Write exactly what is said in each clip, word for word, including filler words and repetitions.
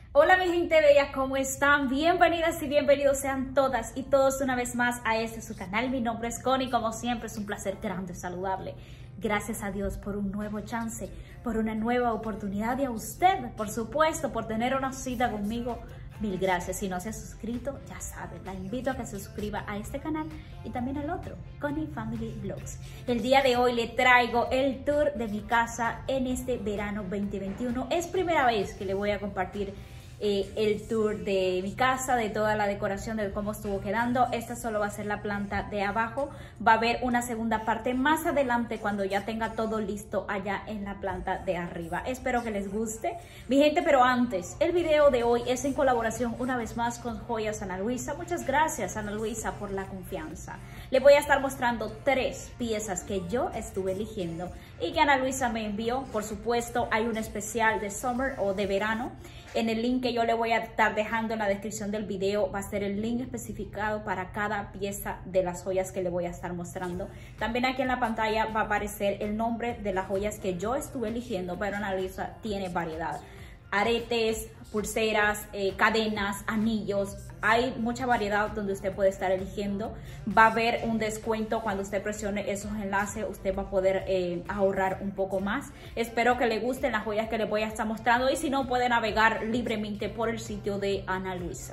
Hola mi gente bella, ¿cómo están? Bienvenidas y bienvenidos sean todas y todos una vez más a este su canal. Mi nombre es Connie, como siempre es un placer grande saludarle. Gracias a Dios por un nuevo chance, por una nueva oportunidad y a usted, por supuesto, por tener una cita conmigo. Mil gracias. Si no se ha suscrito, ya sabe, la invito a que se suscriba a este canal y también al otro, Connie Family Vlogs. El día de hoy le traigo el tour de mi casa en este verano veinte veintiuno. Es primera vez que le voy a compartir eh, el tour de mi casa, de toda la decoración, de cómo estuvo quedando. Esta solo va a ser la planta de abajo. Va a haber una segunda parte más adelante cuando ya tenga todo listo allá en la planta de arriba. Espero que les guste, mi gente, pero antes, el video de hoy es en colaboración una vez más con Joyas Ana Luisa. Muchas gracias, Ana Luisa, por la confianza. Le voy a estar mostrando tres piezas que yo estuve eligiendo y que Ana Luisa me envió. Por supuesto, hay un especial de summer o de verano. En el link que yo le voy a estar dejando en la descripción del video va a ser el link especificado para cada pieza de las joyas que le voy a estar mostrando. También aquí en la pantalla va a aparecer el nombre de las joyas que yo estuve eligiendo, pero Ana Luisa tiene variedad. Aretes, pulseras, eh, cadenas, anillos. Hay mucha variedad donde usted puede estar eligiendo. Va a haber un descuento cuando usted presione esos enlaces. Usted va a poder eh, ahorrar un poco más. Espero que le gusten las joyas que les voy a estar mostrando. Y si no, puede navegar libremente por el sitio de Ana Luisa.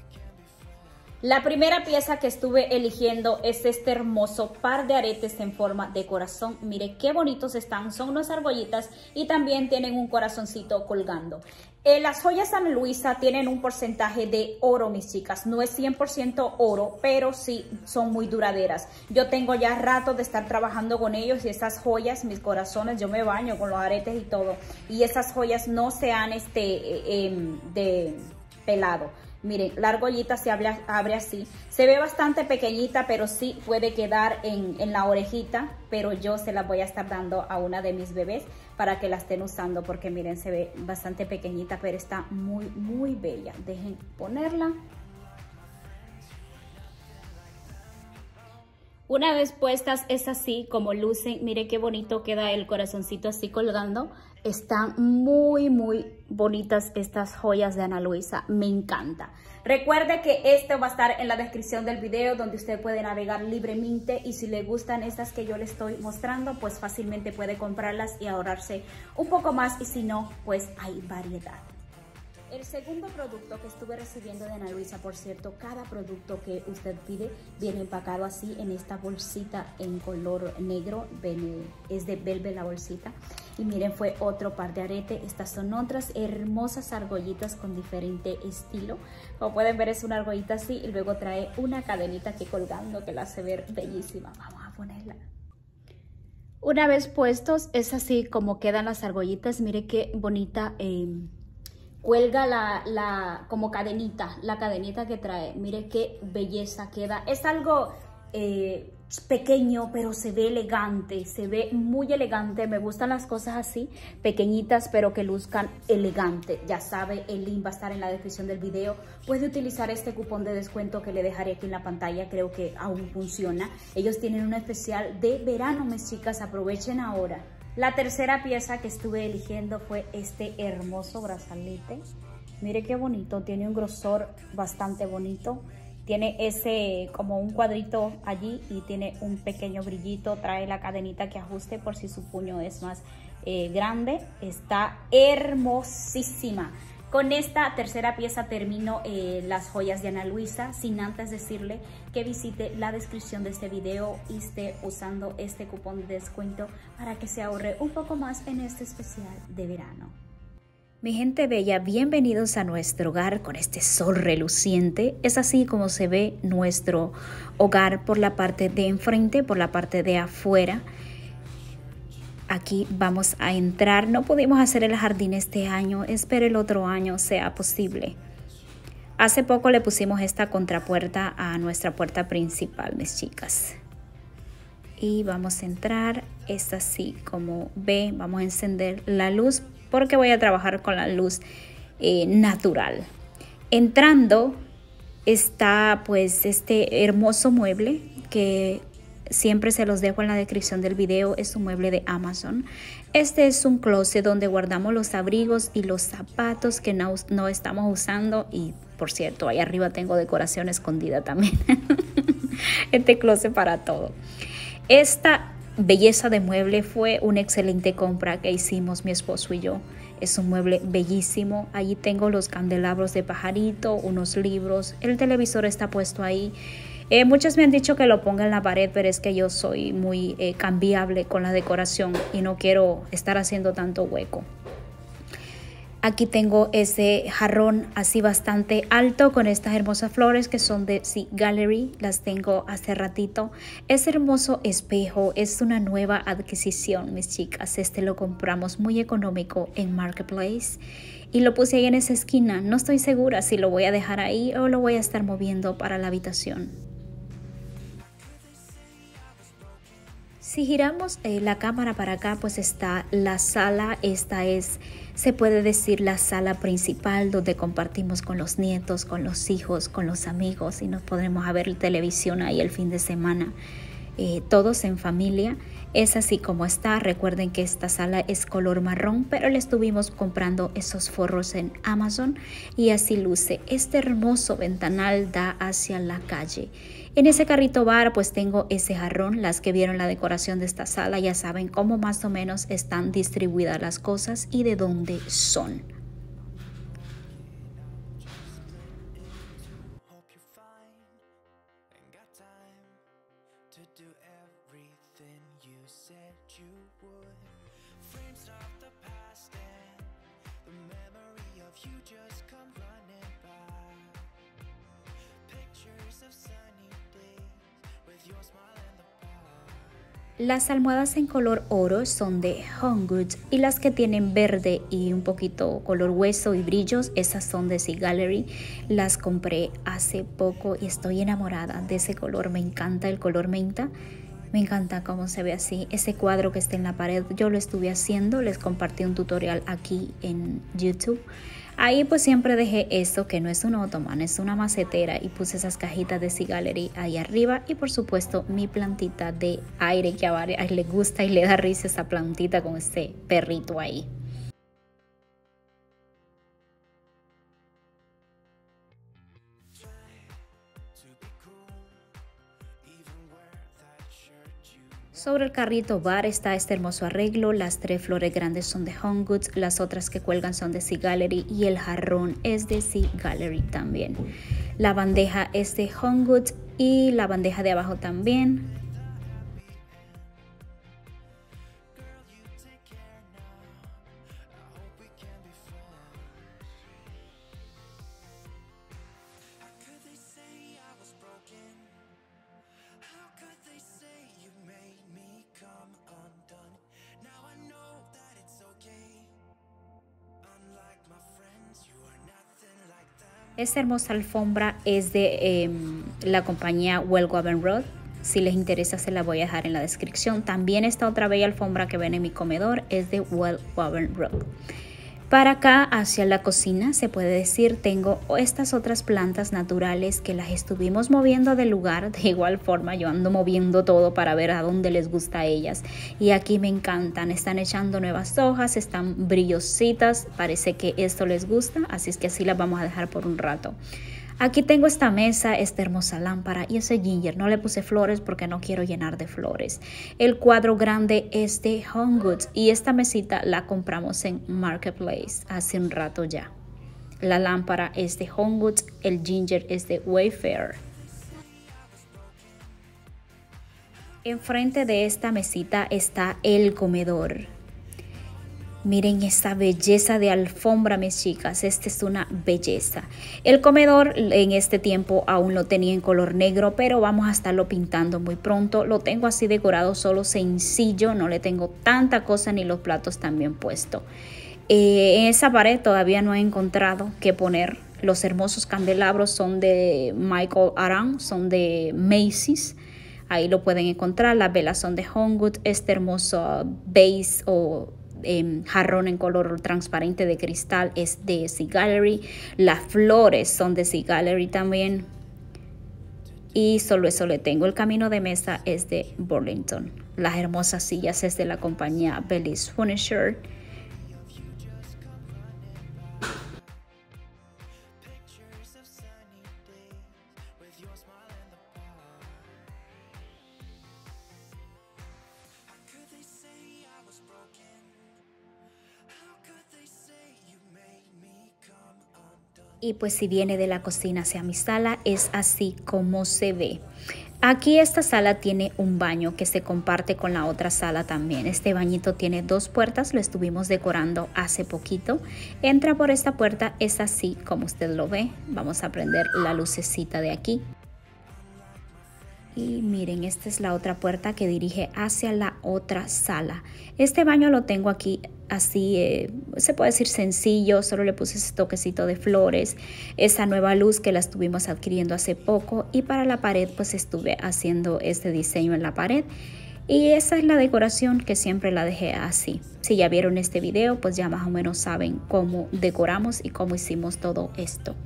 La primera pieza que estuve eligiendo es este hermoso par de aretes en forma de corazón. Mire qué bonitos están, son unas argollitas y también tienen un corazoncito colgando. Eh, las joyas Ana Luisa tienen un porcentaje de oro, mis chicas. No es cien por ciento oro, pero sí son muy duraderas. Yo tengo ya rato de estar trabajando con ellos y estas joyas, mis corazones, yo me baño con los aretes y todo. Y esas joyas no se han este, eh, eh, de pelado. Miren, la argollita se abre, abre así. Se ve bastante pequeñita, pero sí puede quedar en, en la orejita. Pero yo se las voy a estar dando a una de mis bebés para que la estén usando. Porque miren, se ve bastante pequeñita, pero está muy, muy bella. Dejen ponerla. Una vez puestas es así como lucen. Mire qué bonito queda el corazoncito así colgando. Están muy muy bonitas estas joyas de Ana Luisa. Me encanta. Recuerde que esto va a estar en la descripción del video donde usted puede navegar libremente. Y si le gustan estas que yo le estoy mostrando, pues fácilmente puede comprarlas y ahorrarse un poco más. Y si no, pues hay variedad. El segundo producto que estuve recibiendo de Ana Luisa, por cierto, cada producto que usted pide viene empacado así en esta bolsita en color negro, es de velvet la bolsita. Y miren, fue otro par de aretes. Estas son otras hermosas argollitas con diferente estilo. Como pueden ver, es una argollita así y luego trae una cadenita aquí colgando que la hace ver bellísima. Vamos a ponerla. Una vez puestos, es así como quedan las argollitas. Mire qué bonita eh, cuelga la, la como cadenita, la cadenita que trae. Mire qué belleza queda. Es algo eh, pequeño, pero se ve elegante, se ve muy elegante. Me gustan las cosas así, pequeñitas, pero que luzcan elegante. Ya sabe, el link va a estar en la descripción del video. Puede utilizar este cupón de descuento que le dejaré aquí en la pantalla. Creo que aún funciona. Ellos tienen un especial de verano, mis chicas. Aprovechen ahora. La tercera pieza que estuve eligiendo fue este hermoso brazalete. Mire qué bonito, tiene un grosor bastante bonito. Tiene ese como un cuadrito allí y tiene un pequeño brillito. Trae la cadenita que ajuste por si su puño es más eh, grande. Está hermosísima. Con esta tercera pieza termino eh, las joyas de Ana Luisa, sin antes decirle que visite la descripción de este video y esté usando este cupón de descuento para que se ahorre un poco más en este especial de verano. Mi gente bella, bienvenidos a nuestro hogar con este sol reluciente. Es así como se ve nuestro hogar por la parte de enfrente, por la parte de afuera. Aquí vamos a entrar. No pudimos hacer el jardín este año. Espero el otro año sea posible. Hace poco le pusimos esta contrapuerta a nuestra puerta principal, mis chicas. Y vamos a entrar. Es así como ve. Vamos a encender la luz porque voy a trabajar con la luz eh, natural. Entrando está pues este hermoso mueble que siempre se los dejo en la descripción del video. Es un mueble de Amazon. Este es un closet donde guardamos los abrigos y los zapatos que no, no estamos usando. Y por cierto, ahí arriba tengo decoración escondida también. Este closet para todo. Esta belleza de mueble fue una excelente compra que hicimos mi esposo y yo. Es un mueble bellísimo. Allí tengo los candelabros de pajarito, unos libros. El televisor está puesto ahí. Eh, muchos me han dicho que lo ponga en la pared, pero es que yo soy muy eh, cambiable con la decoración y no quiero estar haciendo tanto hueco. Aquí tengo ese jarrón así bastante alto con estas hermosas flores que son de Sea Gallery. Las tengo hace ratito. Ese hermoso espejo es una nueva adquisición, mis chicas. Este lo compramos muy económico en Marketplace y lo puse ahí en esa esquina. No estoy segura si lo voy a dejar ahí o lo voy a estar moviendo para la habitación. Si giramos eh, la cámara para acá, pues está la sala. Esta es, se puede decir, la sala principal donde compartimos con los nietos, con los hijos, con los amigos y nos podremos a ver televisión ahí el fin de semana. Eh, todos en familia. Es así como está. Recuerden que esta sala es color marrón, pero le estuvimos comprando esos forros en Amazon y así luce. Este hermoso ventanal da hacia la calle. En ese carrito bar pues tengo ese jarrón. Las que vieron la decoración de esta sala ya saben cómo más o menos están distribuidas las cosas y de dónde son. Las almohadas en color oro son de Home Goods y las que tienen verde y un poquito color hueso y brillos, esas son de Sea Gallery. Las compré hace poco y estoy enamorada de ese color. Me encanta el color menta. Me encanta cómo se ve así. Ese cuadro que está en la pared, yo lo estuve haciendo. Les compartí un tutorial aquí en YouTube. Ahí pues siempre dejé esto que no es un ottoman, es una macetera y puse esas cajitas de Sea Gallery ahí arriba y por supuesto mi plantita de aire que a varios le gusta y le da risa esa plantita con este perrito ahí. Sobre el carrito bar está este hermoso arreglo. Las tres flores grandes son de Home Goods, las otras que cuelgan son de Sea Gallery y el jarrón es de Sea Gallery también. La bandeja es de Home Goods y la bandeja de abajo también. Esta hermosa alfombra es de eh, la compañía Well Woven Rug. Si les interesa se la voy a dejar en la descripción. También esta otra bella alfombra que ven en mi comedor es de Well Woven Rug. Para acá hacia la cocina se puede decir tengo estas otras plantas naturales que las estuvimos moviendo del lugar. De igual forma yo ando moviendo todo para ver a dónde les gusta a ellas y aquí me encantan. Están echando nuevas hojas, están brillositas, parece que esto les gusta, así es que así las vamos a dejar por un rato. Aquí tengo esta mesa, esta hermosa lámpara y ese ginger. No le puse flores porque no quiero llenar de flores. El cuadro grande es de Home Goods y esta mesita la compramos en Marketplace hace un rato ya. La lámpara es de Home Goods, el ginger es de Wayfair. Enfrente de esta mesita está el comedor. Miren esa belleza de alfombra, mis chicas. Esta es una belleza. El comedor en este tiempo aún lo tenía en color negro, pero vamos a estarlo pintando muy pronto. Lo tengo así decorado, solo sencillo. No le tengo tanta cosa ni los platos también puestos. Eh, en esa pared todavía no he encontrado qué poner. Los hermosos candelabros son de Michael Aran, son de Macy's. Ahí lo pueden encontrar. Las velas son de Home Goods. Este hermoso base o Eh, jarrón en color transparente de cristal es de Sea Gallery. Las flores son de Sea Gallery también y solo eso le tengo. El camino de mesa es de Burlington. las hermosas sillas es de la compañía Bellis Furniture. Y pues si viene de la cocina hacia mi sala, es así como se ve. Aquí esta sala tiene un baño que se comparte con la otra sala también. Este bañito tiene dos puertas, lo estuvimos decorando hace poquito. Entra por esta puerta, es así como usted lo ve. Vamos a prender la lucecita de aquí. Y miren, esta es la otra puerta que dirige hacia la otra sala. Este baño lo tengo aquí así, eh, se puede decir sencillo, solo le puse ese toquecito de flores, esa nueva luz que la estuvimos adquiriendo hace poco, y para la pared pues estuve haciendo este diseño en la pared. Y esa es la decoración que siempre la dejé así. Si ya vieron este video, pues ya más o menos saben cómo decoramos y cómo hicimos todo esto.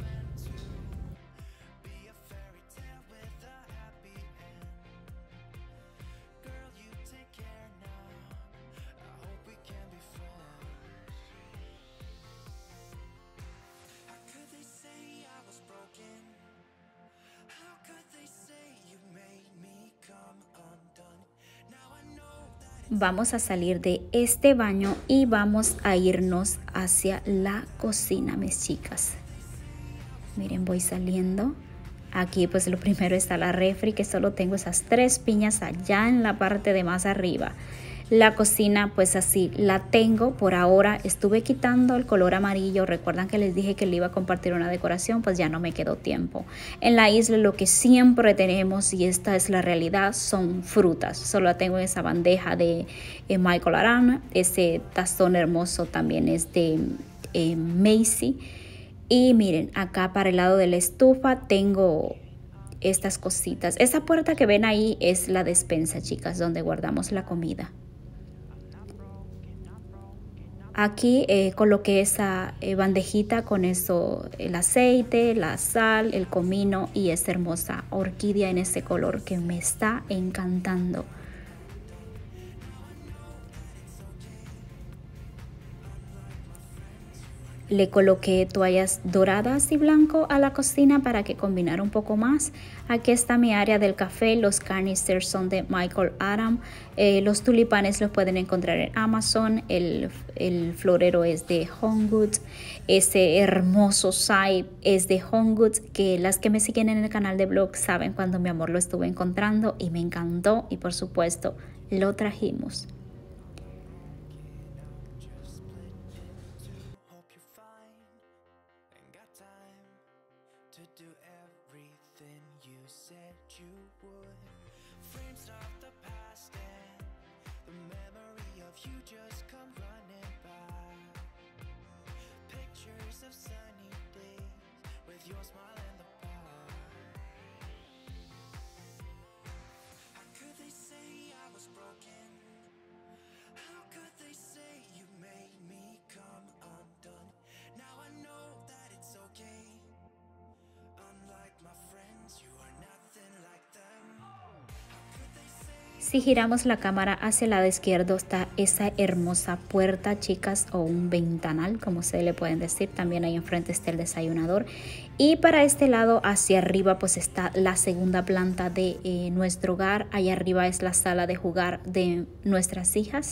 Vamos a salir de este baño y vamos a irnos hacia la cocina, mis chicas. Miren, voy saliendo. Aquí pues lo primero está la refri, que solo tengo esas tres piñas allá en la parte de más arriba. La cocina pues así la tengo por ahora. Estuve quitando el color amarillo. Recuerdan que les dije que le iba a compartir una decoración, pues ya no me quedó tiempo. En la isla lo que siempre tenemos, y esta es la realidad, son frutas. Solo tengo esa bandeja de eh, Michael Arana. Ese tazón hermoso también es de eh, Macy. Y miren, acá para el lado de la estufa tengo estas cositas. Esa puerta que ven ahí es la despensa, chicas, donde guardamos la comida. Aquí eh, coloqué esa eh, bandejita con eso, el aceite, la sal, el comino y esta hermosa orquídea en ese color que me está encantando. Le coloqué toallas doradas y blanco a la cocina para que combinara un poco más. Aquí está mi área del café. Los canisters son de Michael Adam. Eh, los tulipanes los pueden encontrar en Amazon. El, el florero es de Home Goods. Ese hermoso side es de Home Goods, que las que me siguen en el canal de blog saben cuando mi amor lo estuve encontrando y me encantó, y por supuesto lo trajimos. Si giramos la cámara hacia el lado izquierdo está esa hermosa puerta, chicas, o un ventanal, como se le pueden decir. También ahí enfrente está el desayunador. Y para este lado hacia arriba pues está la segunda planta de eh, nuestro hogar. Allá arriba es la sala de jugar de nuestras hijas.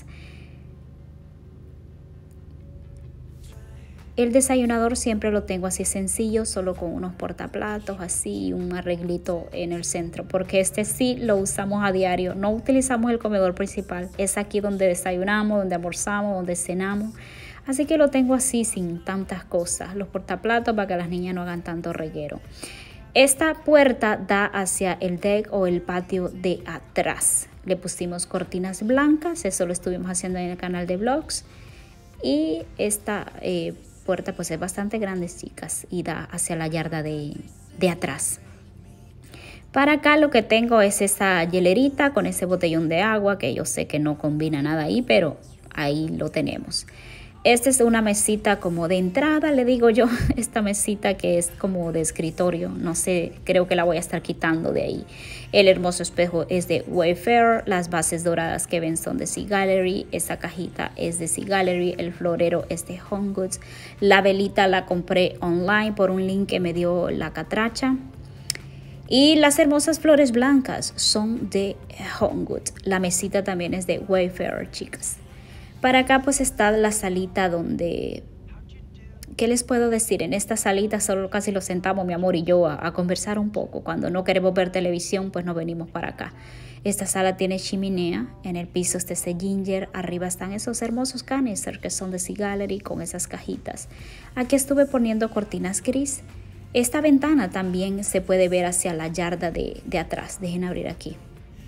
El desayunador siempre lo tengo así sencillo, solo con unos portaplatos, así, un arreglito en el centro, porque este sí lo usamos a diario. No utilizamos el comedor principal, es aquí donde desayunamos, donde almorzamos, donde cenamos. Así que lo tengo así sin tantas cosas, los portaplatos para que las niñas no hagan tanto reguero. Esta puerta da hacia el deck o el patio de atrás. Le pusimos cortinas blancas, eso lo estuvimos haciendo en el canal de vlogs. Y esta eh, puerta pues es bastante grande, chicas, y da hacia la yarda de, de atrás. Para acá lo que tengo es esa hielerita con ese botellón de agua, que yo sé que no combina nada ahí, pero ahí lo tenemos. Esta es una mesita como de entrada, le digo yo, esta mesita que es como de escritorio, no sé, creo que la voy a estar quitando de ahí. El hermoso espejo es de Wayfair, las bases doradas que ven son de Sea Gallery, esa cajita es de Sea Gallery, el florero es de Home Goods, la velita la compré online por un link que me dio la catracha. Y las hermosas flores blancas son de Home Goods, la mesita también es de Wayfair, chicas. Para acá pues está la salita donde, ¿qué les puedo decir? En esta salita solo casi lo sentamos mi amor y yo a, a conversar un poco. Cuando no queremos ver televisión pues nos venimos para acá. Esta sala tiene chimenea, en el piso está ese ginger, arriba están esos hermosos canisters que son de Sea Gallery con esas cajitas. Aquí estuve poniendo cortinas gris. Esta ventana también se puede ver hacia la yarda de, de atrás. Dejen abrir aquí.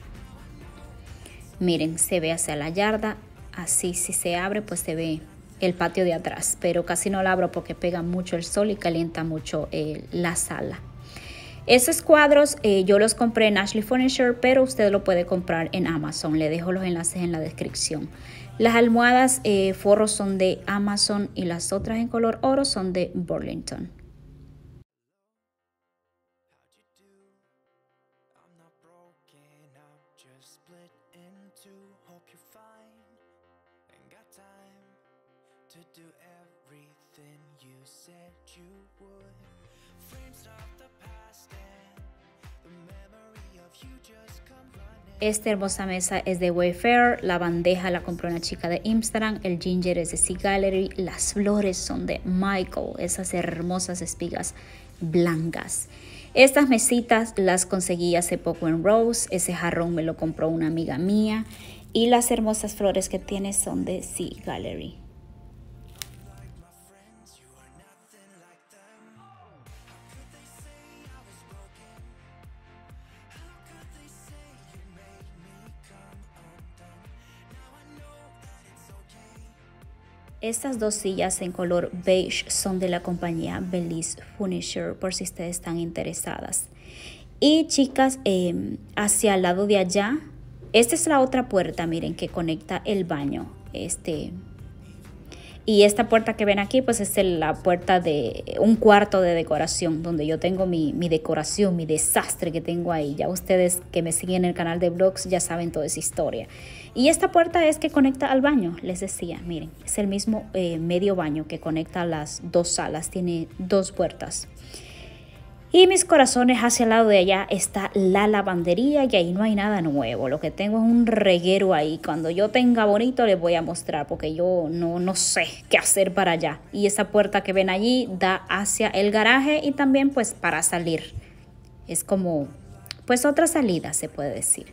Miren, se ve hacia la yarda. Así, si se abre, pues se ve el patio de atrás, pero casi no la abro porque pega mucho el sol y calienta mucho eh, la sala. Esos cuadros eh, yo los compré en Ashley Furniture, pero usted lo puede comprar en Amazon. Le dejo los enlaces en la descripción. Las almohadas eh, forros son de Amazon y las otras en color oro son de Burlington. Esta hermosa mesa es de Wayfair, la bandeja la compró una chica de Instagram, el ginger es de Sea Gallery, las flores son de Michael, esas hermosas espigas blancas. Estas mesitas las conseguí hace poco en Rose, ese jarrón me lo compró una amiga mía y las hermosas flores que tiene son de Sea Gallery. Estas dos sillas en color beige son de la compañía Belize Furniture, por si ustedes están interesadas. Y chicas, eh, hacia el lado de allá, esta es la otra puerta, miren, que conecta el baño. Este, y esta puerta que ven aquí, pues es la puerta de un cuarto de decoración, donde yo tengo mi, mi decoración, mi desastre que tengo ahí. Ya ustedes que me siguen en el canal de vlogs ya saben toda esa historia. Y esta puerta es que conecta al baño, les decía, miren, es el mismo eh, medio baño que conecta las dos salas, tiene dos puertas. Y mis corazones, hacia el lado de allá está la lavandería y ahí no hay nada nuevo. Lo que tengo es un reguero ahí. Cuando yo tenga bonito les voy a mostrar porque yo no, no sé qué hacer para allá. Y esa puerta que ven allí da hacia el garaje y también pues para salir. Es como pues otra salida se puede decir.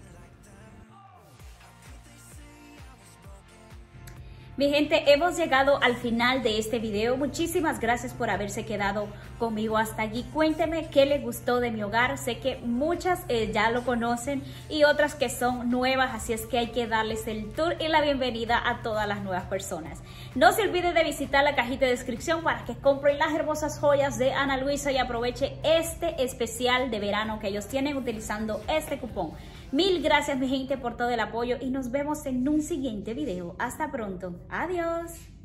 Mi gente, hemos llegado al final de este video. Muchísimas gracias por haberse quedado conmigo hasta aquí. Cuénteme qué les gustó de mi hogar. Sé que muchas eh, ya lo conocen y otras que son nuevas, así es que hay que darles el tour y la bienvenida a todas las nuevas personas. No se olvide de visitar la cajita de descripción para que compren las hermosas joyas de Ana Luisa y aproveche este especial de verano que ellos tienen utilizando este cupón. Mil gracias mi gente por todo el apoyo y nos vemos en un siguiente video. Hasta pronto. Adiós.